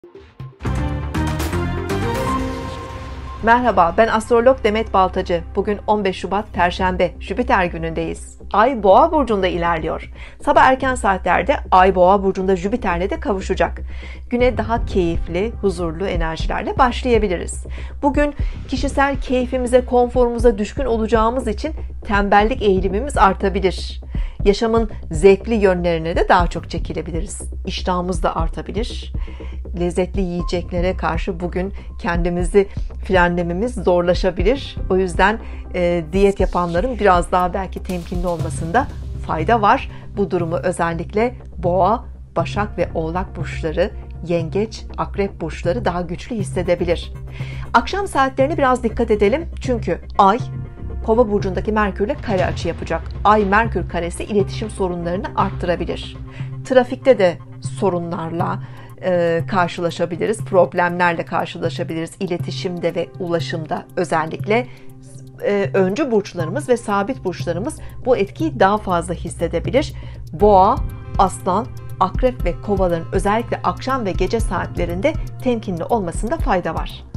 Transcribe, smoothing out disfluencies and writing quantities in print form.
Merhaba, ben astrolog Demet Baltacı. Bugün 15 Şubat Perşembe, Jüpiter günündeyiz. Ay Boğa burcunda ilerliyor. Sabah erken saatlerde Ay Boğa burcunda Jüpiter'le de kavuşacak. Güne daha keyifli, huzurlu enerjilerle başlayabiliriz. Bugün kişisel keyfimize, konforumuza düşkün olacağımız için tembellik eğilimimiz artabilir. Yaşamın zevkli yönlerine de daha çok çekilebiliriz. İştahımız da artabilir. Lezzetli yiyeceklere karşı bugün kendimizi frenlememiz zorlaşabilir. O yüzden diyet yapanların biraz daha belki temkinli olmasında fayda var. Bu durumu özellikle Boğa, Başak ve Oğlak burçları, Yengeç, Akrep burçları daha güçlü hissedebilir. Akşam saatlerine biraz dikkat edelim. Çünkü Ay Kova burcundaki Merkürle kare açı yapacak. Ay Merkür karesi iletişim sorunlarını arttırabilir. Trafikte de sorunlarla karşılaşabiliriz, problemlerle karşılaşabiliriz. İletişimde ve ulaşımda özellikle öncü burçlarımız ve sabit burçlarımız bu etkiyi daha fazla hissedebilir. Boğa, Aslan, Akrep ve Kovaların özellikle akşam ve gece saatlerinde temkinli olmasında fayda var.